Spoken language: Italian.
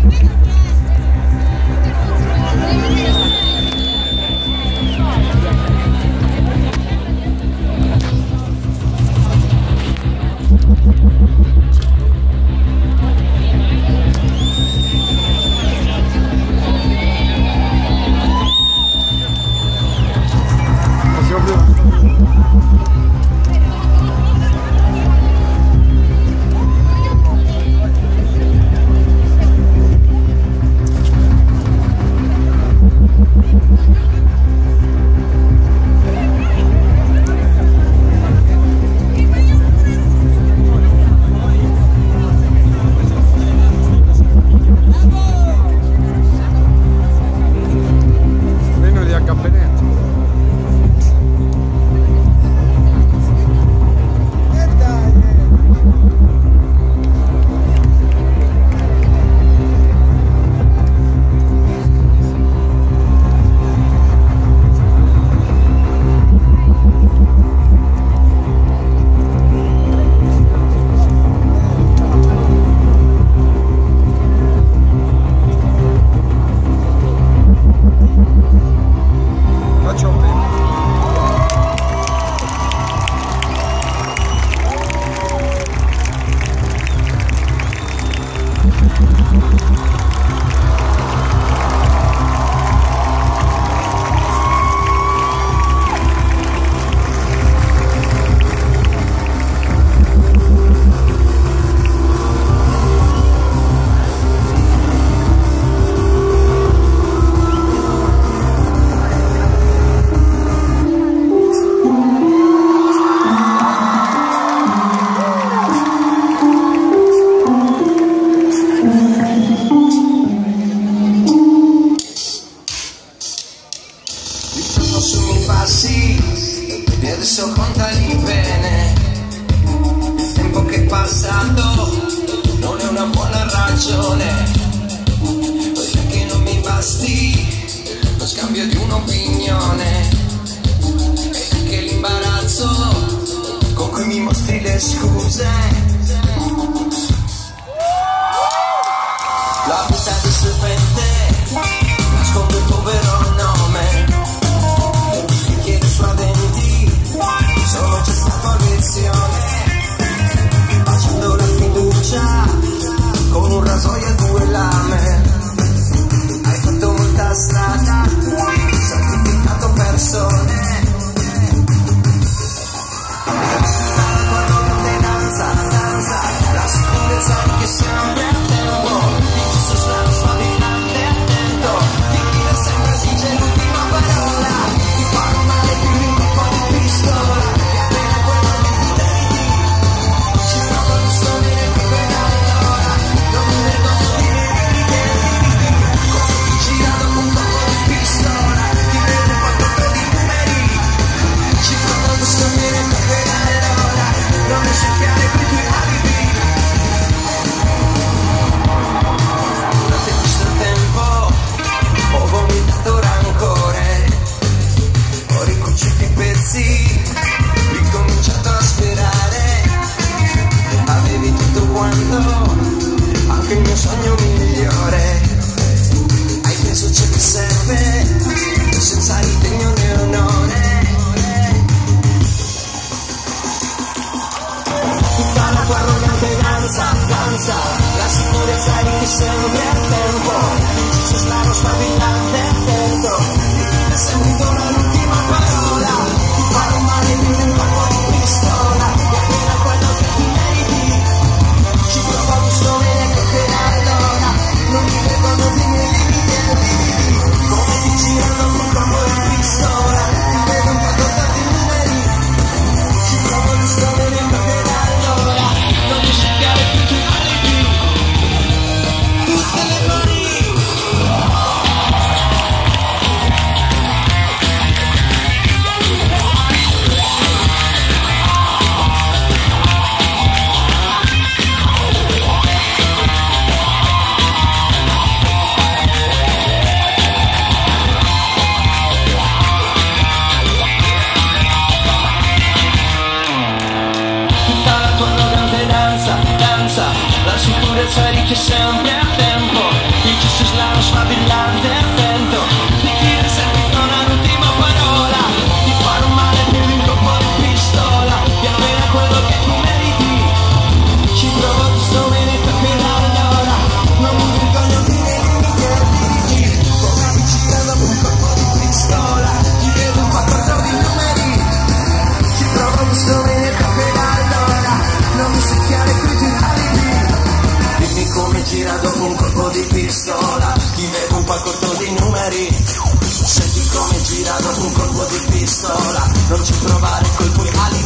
adesso contali bene. Il tempo che è passato non è una buona ragione perché non mi basti lo scambio di un'opinione e anche l'imbarazzo con cui mi mostri le scuse. La vita di serpente nasconde il tuo vero nome e ti finché le sue denti sono già stato a lezione, baciando la fiducia con un rasoio e due lame. Hai fatto molta strada, sacrificato persone. La tua arrogante danza, la sicurezza che sempre a tempo, il giusto strano sfavillante attento, di chi da sempre esige l'ultima parola, ti fanno male più di un colpo di pistola, e appena quello che ti meriti, ci provo giusto bene più per allora, non mi vergogno di dirti, come ti gira dopo un colpo di pistola, ti vedo un po' per i numeri, ci provo giusto bene più per allora, non mi cercare per i tuoi alibi. Durante questo tempo ho vomitato rancore, ho ricucito i pezzi, ricominciato a sperare. Avevi tutto quanto, anche il mio sogno migliore. Hai preso ciò che serve, senza ritegno né onore. Tutta la tua arrogante danza, la sicurezza di chi sempre a tempo, il giusto strano sfavillante attento, di chi ha sentito l'ultima parola, ti farò male più di un colpo di pistola, e appena quello che ti meriti, ci provo gusto bene che per allora, non mi vergogno di miei limiti, come ti girano con un colpo di pistola, ti vedo un po' tornati i numeri, ci provo gusto bene che per allora, non mi cercare più tu alibi. Tutte le mani colpo di pistola, non ci provare col tuoi ali